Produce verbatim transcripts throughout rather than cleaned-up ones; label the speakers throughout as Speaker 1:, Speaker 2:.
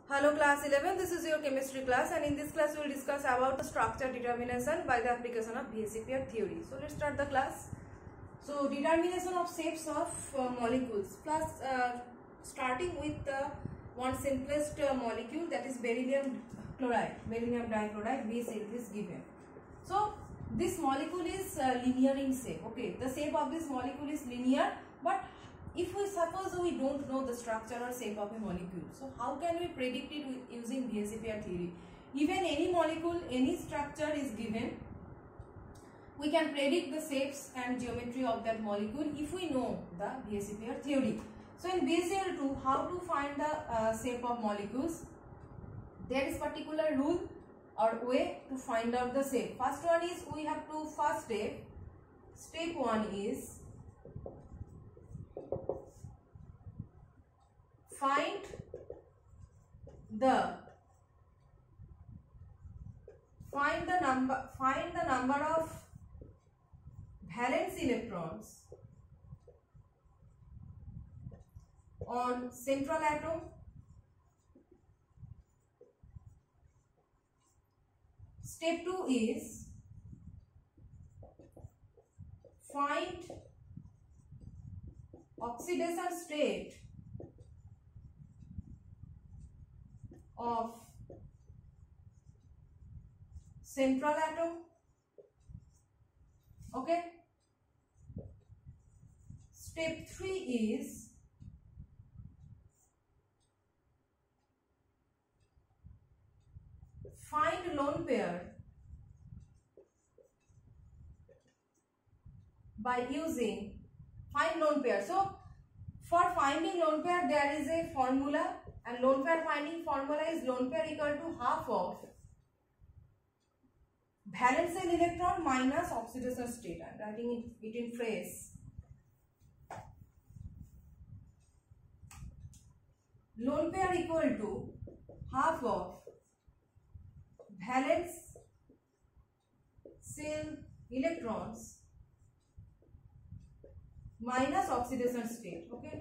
Speaker 1: Hello class eleven, this is your chemistry class, and in this class we will discuss about the structure determination by the application of B S E pair theory. So let's start the class. So determination of shapes of uh, molecules. Plus uh, starting with the uh, one simplest uh, molecule, that is beryllium chloride, beryllium dichloride, B shape is given. So this molecule is uh, linear in shape. Okay, the shape of this molecule is linear, but if we suppose we don't know the structure or shape of a molecule, so how can we predict it with using B S E pair theory? Even any molecule, any structure is given, we can predict the shapes and geometry of that molecule if we know the B S E pair theory. So in B S E L two, how to find the uh, shape of molecules? There is particular rule or way to find out the shape. First one is we have to first step. Step one is find the find the number find the number of valence electrons on central atom. Step two is find oxidation state of central atom. Okay. Step three is find lone pair by using find lone pair. So for finding lone pair there is a formula, and lone pair finding formula is lone pair equal to half of valence electron minus oxidation state. I am writing it in phrase. Lone pair equal to half of valence shell electrons minus oxidation state. Okay.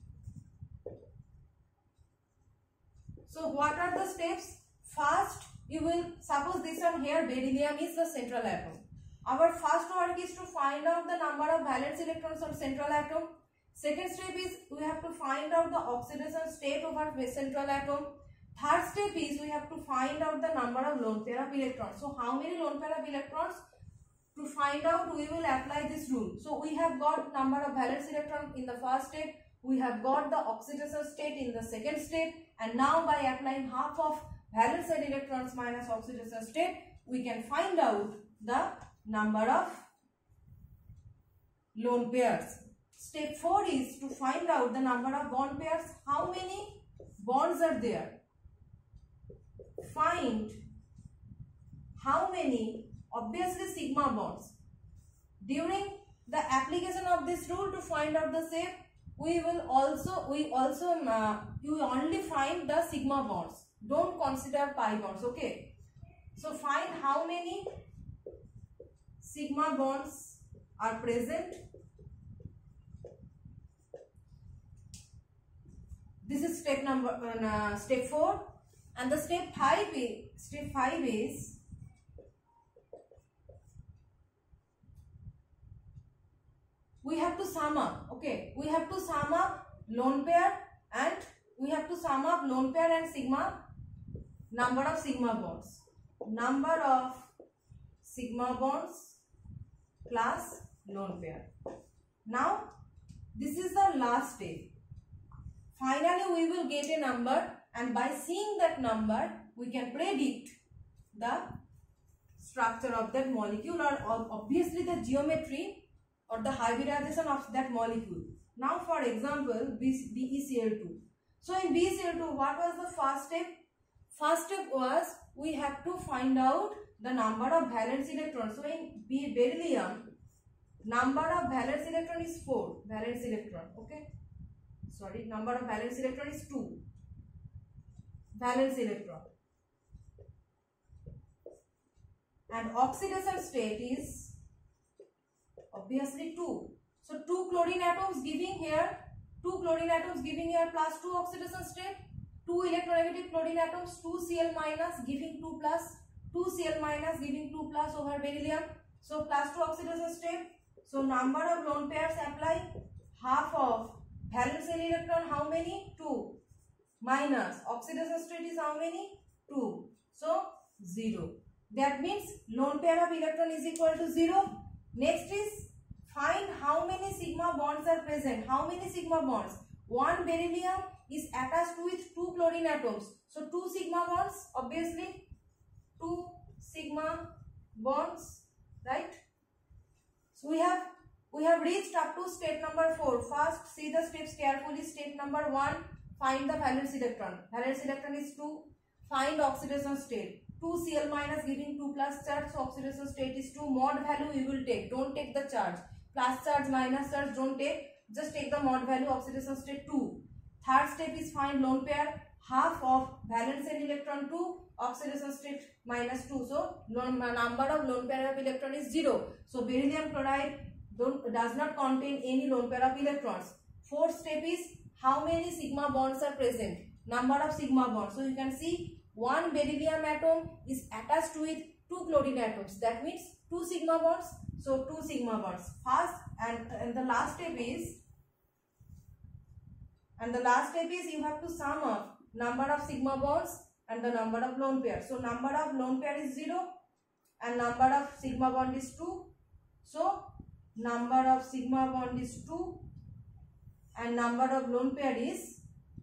Speaker 1: So what are the steps? First, you will suppose this one here, beryllium is the central atom. Our first work is to find out the number of valence electrons on central atom. Second step is we have to find out the oxidation state over central atom. Third step is we have to find out the number of lone pair of electrons. So how many lone pair of electrons? To find out, we will apply this rule. So we have got number of valence electron in the first step. We have got the oxidation state in the second step, and now by applying half of valence electrons minus oxidation state, we can find out the number of lone pairs. Step four is to find out the number of bond pairs. How many bonds are there? Find how many, obviously sigma bonds. During the application of this rule to find out the shape, we will also we also uh, you only find the sigma bonds, don't consider pi bonds. Okay, so find how many sigma bonds are present. This is step number uh, step four, and the step five is step five is we have to sum up. Okay, we have to sum up lone pair, and we have to sum up lone pair and sigma, number of sigma bonds, number of sigma bonds plus lone pair. Now this is the last step. Finally we will get a number, and by seeing that number we can predict the structure of that molecule, or obviously the geometry or the hybridization of that molecule. Now for example, B E C L two. So in B E C L two, what was the first step? First step was we have to find out the number of valence electrons. So in beryllium, number of valence electron is four. Valence electron. Okay. Sorry, number of valence electron is two. Valence electron. And oxidation state is obviously two. So two chlorine atoms giving here two chlorine atoms giving here plus two oxidation state, two two electronegative chlorine atoms, two Cl minus giving two plus, two Cl minus giving two plus over beryllium. So plus two oxidation step. So number of lone pairs apply, half of valence shell electron, how many? two, minus oxidation state is how many? two. So zero. That means lone pair of electron is equal to zero. Next is find how many sigma bonds are present. How many sigma bonds? One beryllium is attached with two chlorine atoms. So two sigma bonds, obviously two sigma bonds, right? So we have we have reached up to step number four. First, see the steps carefully. Step number one, find the valence electron. Valence electron is two. Find oxidation state. two Cl minus giving two plus charge. So oxidation state is two. Mod value you will take. Don't take the charge. Plus charge, minus charge, don't take. Just take the mod value. Oxidation state two. Third step is find lone pair. Half of valence and electron two. Oxidation state minus two. So number of lone pair of electron is zero. So beryllium chloride don't, does not contain any lone pair of electrons. Fourth step is how many sigma bonds are present. Number of sigma bonds. So you can see one beryllium atom is attached with two chlorine atoms. That means two sigma bonds. So two sigma bonds. First and, and the last step is and the last step is you have to sum up number of sigma bonds and the number of lone pair. So number of lone pair is zero and number of sigma bond is two. So number of sigma bond is two and number of lone pair is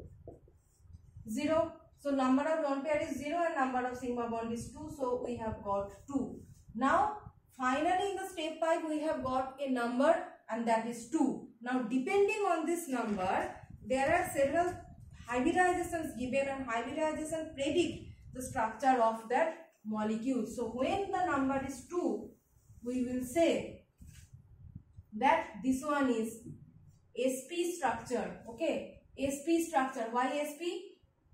Speaker 1: zero. So number of lone pair is zero and number of sigma bond is two. So we have got two. Now finally in the step five we have got a number and that is two. Now depending on this number there are several hybridizations given and hybridization predict the structure of that molecule. So when the number is two we will say that this one is S P structure. Okay, S P structure. Why S P?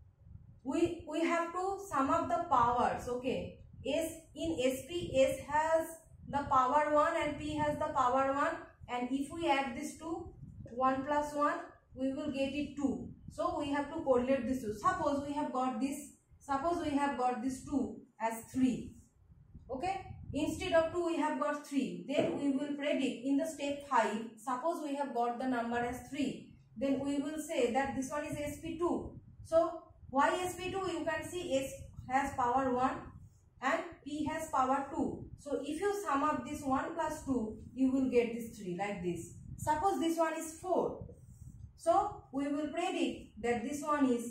Speaker 1: We, we have to sum up the powers. Okay, S in S P, S has the power one and P has the power one, and if we add this two, one plus one, we will get it two. So we have to correlate this two. Suppose we have got this, suppose we have got this two as three. Okay, instead of two we have got three. Then we will predict in the step five, suppose we have got the number as three. Then we will say that this one is S P two. So why S P two? You can see S has power one and P has power two. So if you sum up this one plus two, you will get this three like this. Suppose this one is four. So we will predict that this one is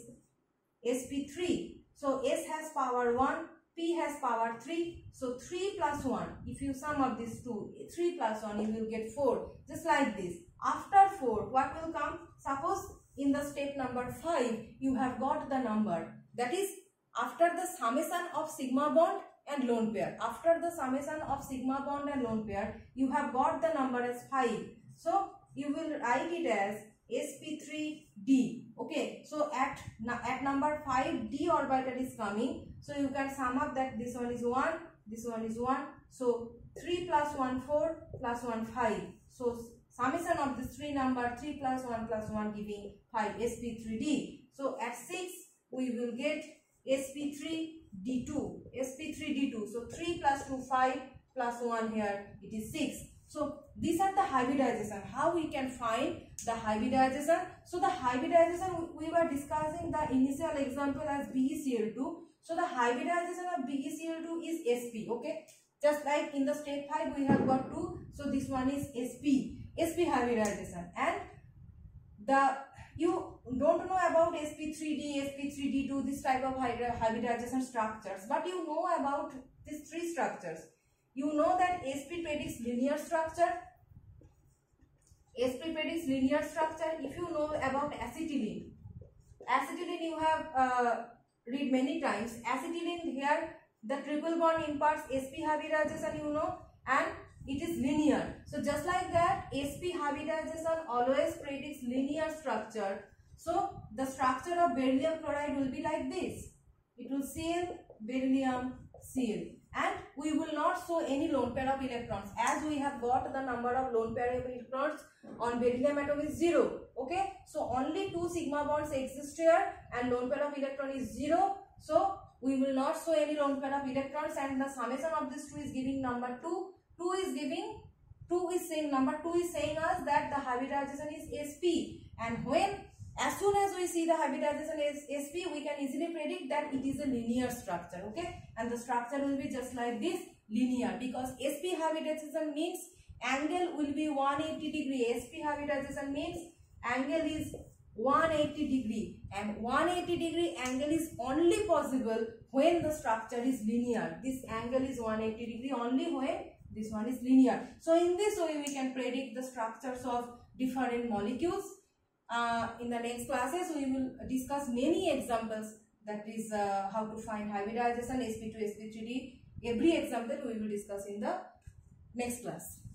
Speaker 1: S P three. So S has power one, P has power three. So three plus one. If you sum up these two, three plus one, you will get four. Just like this. After four, what will come? Suppose in the step number five, you have got the number. That is after the summation of sigma bond and lone pair. After the summation of sigma bond and lone pair, you have got the number as five. So you will write it as S P three D. Okay. So at, at number five, D orbital is coming. So you can sum up that this one is one, this one is one. So three plus one, four, plus one, five. So summation of this three number, three plus one plus one giving five, S P three D. So at six, we will get S P three D two. S P three D two. So three plus two, five, plus one here, it is six. So these are the hybridization. How we can find the hybridization? So the hybridization, we were discussing the initial example as B e C l two. So the hybridization of B e C l two is S P. Okay. Just like in the step five, we have got two. So this one is S P. S P hybridization, and the you don't know about S P three D, S P three D two, this type of hybridization structures, but you know about these three structures. You know that S P predicts linear structure. S P predicts linear structure. If you know about acetylene, acetylene you have uh, read many times. Acetylene here the triple bond imparts S P hybridization, you know, and it is linear. So just like that, S P hybridization always predicts linear structure. So the structure of beryllium chloride will be like this. It will Cl, beryllium, Cl. and we will not show any lone pair of electrons, as we have got the number of lone pair of electrons on beryllium atom is zero. Okay, so only two sigma bonds exist here and lone pair of electron is zero. So we will not show any lone pair of electrons, and the summation of this two is giving number two. two is giving two is saying number two is saying us that the hybridization is S P, and when as soon as we see the hybridization is S P, we can easily predict that it is a linear structure. Okay, and the structure will be just like this, linear, because S P hybridization means angle will be one hundred eighty degree. S P hybridization means angle is one hundred eighty degree, and one hundred eighty degree angle is only possible when the structure is linear. This angle is one hundred eighty degree only when this one is linear. So in this way we can predict the structures of different molecules. Uh, in the next classes we will discuss many examples, that is uh, how to find hybridization, S P two, S P three D. Every example we will discuss in the next class.